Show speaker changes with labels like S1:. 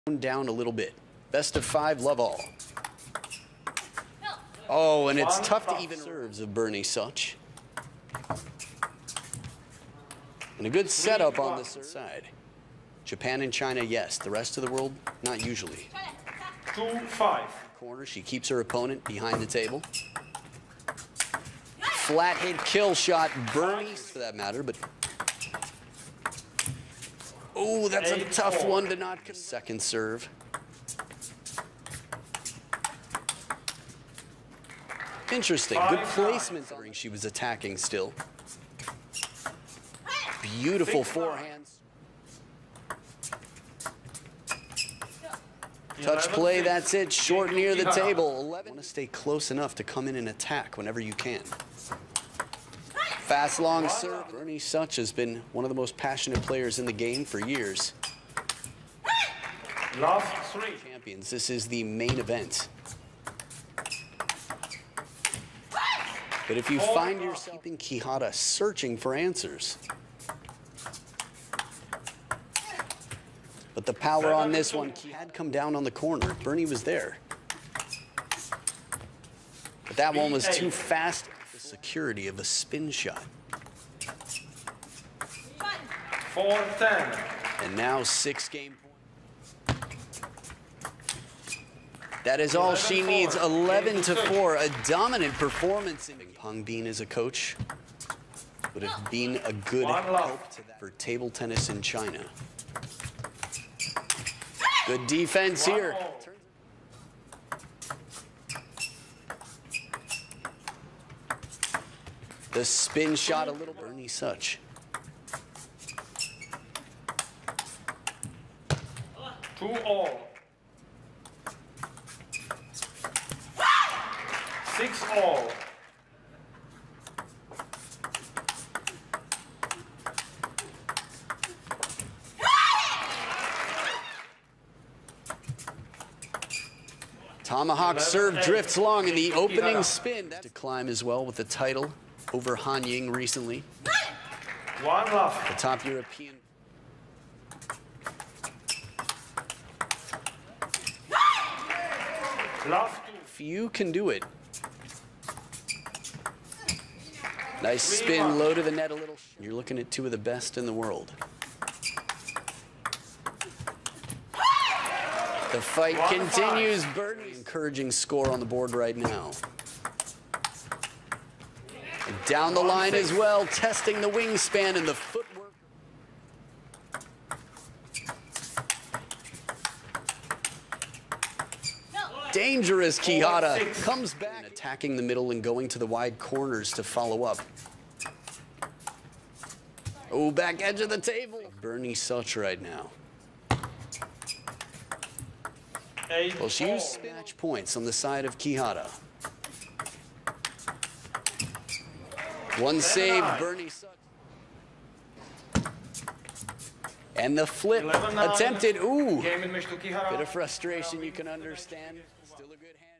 S1: down a little bit. Best of 5, love all. Oh, and it's tough to even serves of Bernie Such. And a good setup on the side. Japan and China, yes. The rest of the world, not usually.
S2: 2-5.
S1: Corner, she keeps her opponent behind the table. Flat hit kill shot, Bernie for that matter, but oh, that's a tough one to not get. Second serve. Interesting, good placement. She was attacking still. Beautiful forehands. Touch play, that's it. Short near the table. 11. Want to stay close enough to come in and attack whenever you can. Fast, long serve. Bernie Such has been one of the most passionate players in the game for years.
S2: Last 3.
S1: Champions, this is the main event. But if you find yourself in Quijada searching for answers. But the power on this one had come down on the corner. Bernie was there. But that one was too fast. The security of a spin shot.
S2: 4-10.
S1: And now 6-game point. That is all she needs. 11-4. A dominant performance. Peng Bin as a coach would have been a good help to that for table tennis in China. Good defense here. The spin shot a little. Bernie Such.
S2: 2-all. 6-all.
S1: Tomahawk serve drifts long in the opening spin. To climb as well with the title over Han Ying recently.
S2: 1 left.
S1: The top European.
S2: Last 2.
S1: Few can do it. Nice spin, low to the net a little. You're looking at 2 of the best in the world. The fight continues. Bernie, encouraging score on the board right now. And down the line as well, testing the wingspan and the footwork. Dangerous Quijada comes back, attacking the middle and going to the wide corners to follow up. Oh, back edge of the table. Bernie Such right now. Well, she used match points on the side of Quijada. One save, Bernie Such. And the flip attempted. Ooh, bit of frustration you can understand. Still a good hand.